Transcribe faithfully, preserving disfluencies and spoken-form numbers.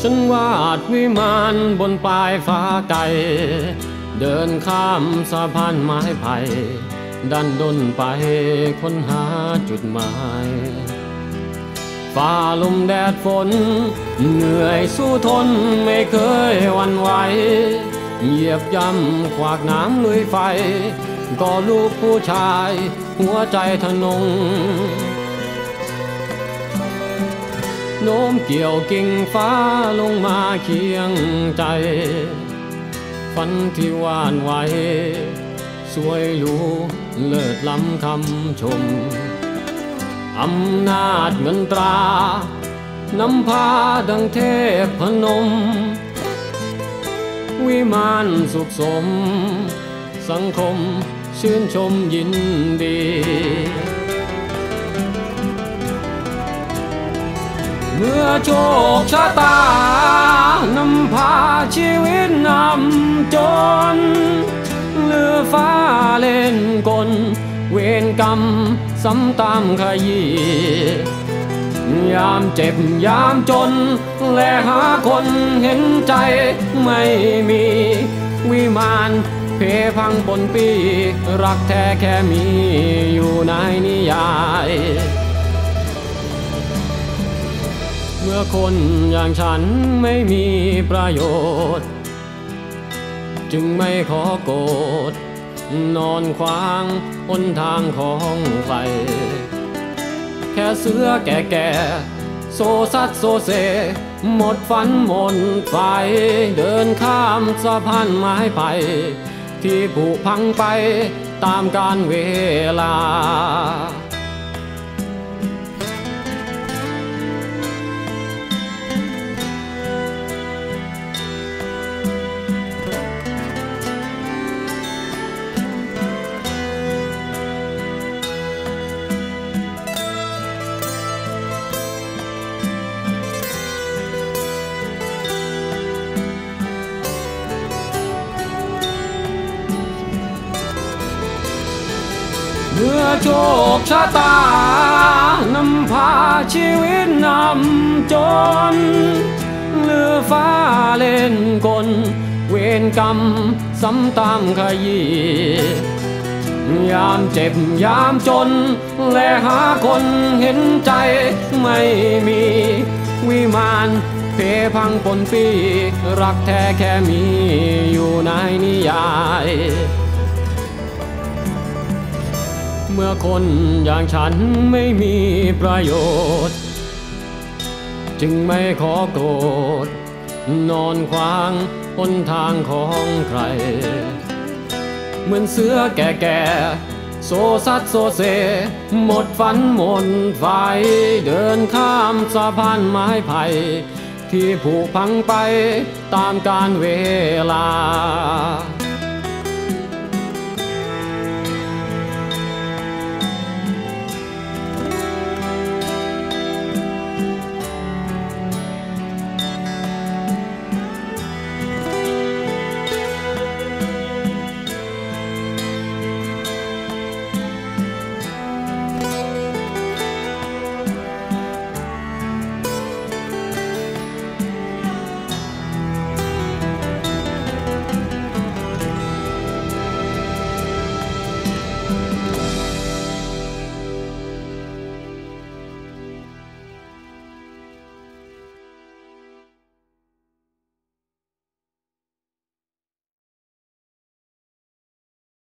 ฉันวาดวิมานบนปลายฟ้าไกลเดินข้ามสะพานไม้ไผ่ดันด้นไปค้นหาจุดหมายฝ่าลมแดดฝนเหนื่อยสู้ทนไม่เคยหวั่นไหวเหยียบย่ำขวากน้ำลุยไฟก็ลูกผู้ชายหัวใจทะนงโน้มเกี่ยวกิ่งฟ้าลงมาเคียงใจฝันที่วาดไว้สวยหรูเลิศล้ำคำชมอำนาจเงินตรานำพาดังเทพพนมวิมานสุขสมสังคมชื่นชมยินดีเมื่อโชคชะตานำพาชีวิตนำจนเลือฟ้าเล่นกลเวรกรรมซ้ำตามขยี้ยามเจ็บยามจนและหาคนเห็นใจไม่มีวิมานเพพังปนปีรักแท้แค่มีอยู่ในนิยายเมื่อคนอย่างฉันไม่มีประโยชน์จึงไม่ขอโกรธนอนขวางหนทางของใครแค่เสือแก่ๆโซซัดโซเซหมดฝันหมดไฟเดินข้ามสะพานไม้ไผ่ที่ผุพังไปตามกาลเวลาเมื่อโชคชะตานำพาชีวิตนำจนเลือฟ้าเล่นกลเวรกรรมซ้ำตามขยี้ยามเจ็บยามจนและหาคนเห็นใจไม่มีวิมานเพพังปนปีรักแท้แค่มีอยู่ในนิยายเมื่อคนอย่างฉันไม่มีประโยชน์จึงไม่ขอโกรธนอนขวางหนทางของใครเหมือนเสือแก่ๆโซซัดโซเซหมดฝันหมดไฟเดินข้ามสะพานไม้ไผ่ที่ผุพังไปตามกาลเวลา